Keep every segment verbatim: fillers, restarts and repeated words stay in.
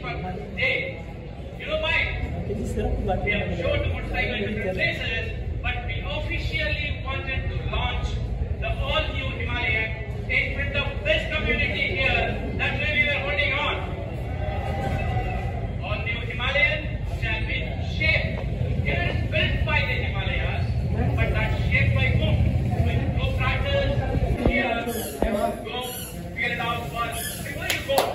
Hey, you know why? We have showed the motorcycle in different places, but we officially wanted to launch the all-new Himalayan in front of this community here. That's where we were holding on. All-new Himalayan shall be shaped. It is built by the Himalayas, but that's shaped by whom? With go-karters here. Go figure it out once. Before you go.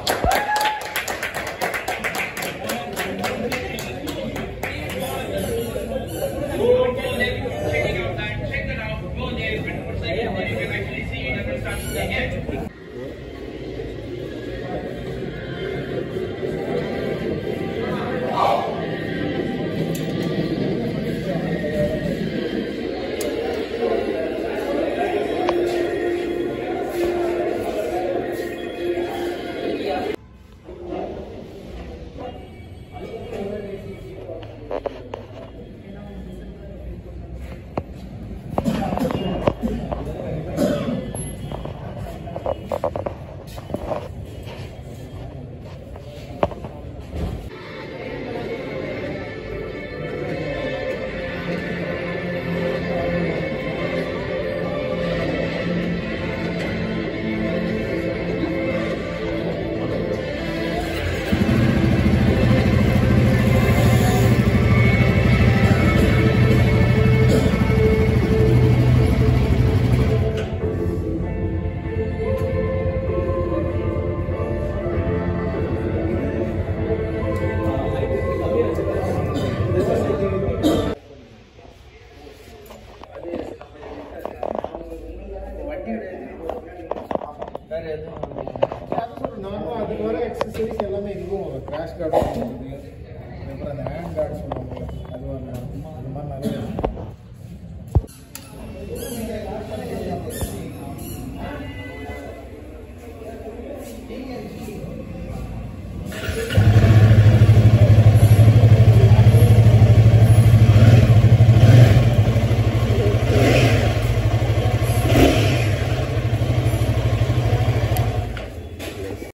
accessories எல்லாமே இருக்கும் crash card இருக்குது அப்புறம் அந்த hand card சொல்லுவாங்க அது வரலாம் இந்த மாதிரி நிறைய